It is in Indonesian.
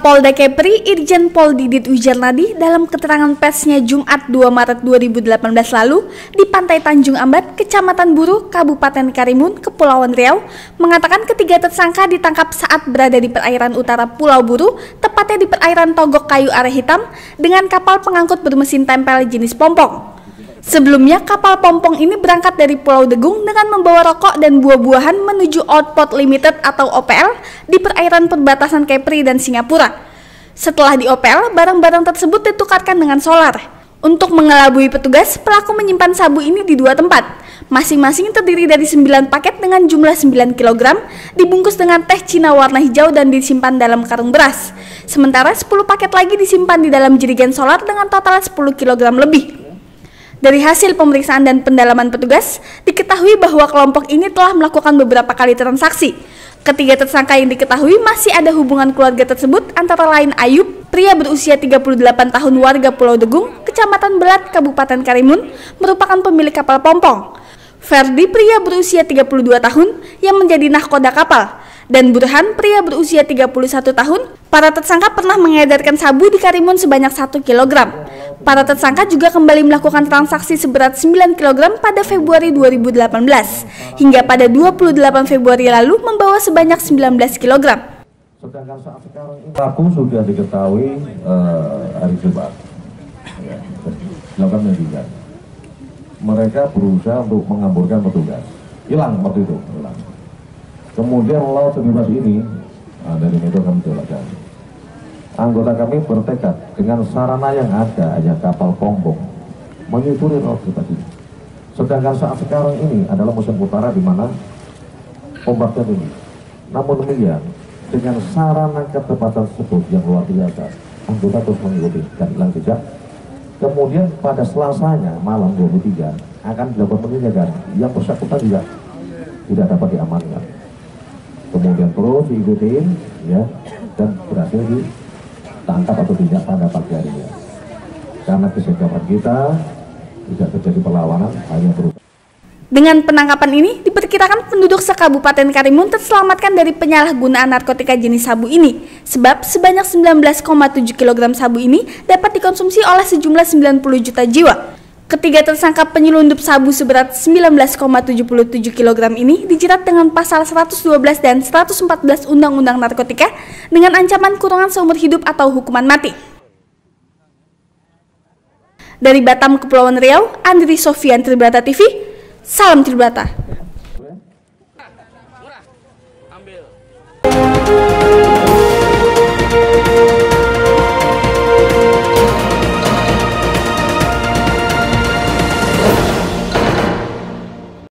Kapolda Kepri Irjen Pol Didit Wijarnadi dalam keterangan persnya Jumat 2 Maret 2018 lalu di Pantai Tanjung Ambat, Kecamatan Buru, Kabupaten Karimun, Kepulauan Riau, mengatakan ketiga tersangka ditangkap saat berada di perairan utara Pulau Buru, tepatnya di perairan Togok Kayu Are Hitam, dengan kapal pengangkut bermesin tempel jenis pompong. Sebelumnya, kapal pompong ini berangkat dari Pulau Degung dengan membawa rokok dan buah-buahan menuju Outport Limited atau OPL di perairan perbatasan Kepri dan Singapura. Setelah di OPL, barang-barang tersebut ditukarkan dengan solar. Untuk mengelabui petugas, pelaku menyimpan sabu ini di dua tempat. Masing-masing terdiri dari 9 paket dengan jumlah 9 kg, dibungkus dengan teh Cina warna hijau dan disimpan dalam karung beras. Sementara 10 paket lagi disimpan di dalam jerigen solar dengan total 10 kg lebih. Dari hasil pemeriksaan dan pendalaman petugas, diketahui bahwa kelompok ini telah melakukan beberapa kali transaksi. Ketiga tersangka yang diketahui masih ada hubungan keluarga tersebut antara lain Ayub, pria berusia 38 tahun warga Pulau Degung, Kecamatan Belat, Kabupaten Karimun, merupakan pemilik kapal pompong. Ferdi, pria berusia 32 tahun yang menjadi nahkoda kapal, dan Burhan, pria berusia 31 tahun. Para tersangka pernah mengedarkan sabu di Karimun sebanyak 1 kg. Para tersangka juga kembali melakukan transaksi seberat 9 kg pada Februari 2018, hingga pada 28 Februari lalu membawa sebanyak 19 kg. Sedangkan saat sekarang pelaku sudah diketahui hari Jumat, dilakukan penyidikan. Mereka berusaha untuk mengamburkan petugas, hilang waktu itu, hilang. Kemudian laut bebas ini, dari itu kami jelaskan. Anggota kami bertekad dengan sarana yang ada, hanya kapal pompong, menyusuri laut bebas ini. Sedangkan saat sekarang ini adalah musim utara di mana ombaknya tinggi. Namun demikian, dengan sarana ketepatan tersebut yang luar biasa, anggota terus mengikuti dan hilang jejak. Kemudian pada Selasanya malam 23 akan dilakukan penindakan yang bersangkutan juga tidak dapat diamankan. Kemudian terus diikutin, ya, dan berhasil ditangkap atau tidak pada pagi harinya. Karena kesiapan kita tidak terjadi perlawanan, hanya terus. Dengan penangkapan ini, diperkirakan penduduk sekabupaten Karimun terselamatkan dari penyalahgunaan narkotika jenis sabu ini, sebab sebanyak 19,7 kg sabu ini dapat dikonsumsi oleh sejumlah 90 juta jiwa. Ketiga tersangka penyelundup sabu seberat 19,77 kg ini dijerat dengan pasal 112 dan 114 Undang-Undang Narkotika dengan ancaman kurungan seumur hidup atau hukuman mati. Dari Batam, Kepulauan Riau, Andri Sofian, Tribrata TV, salam Tribrata.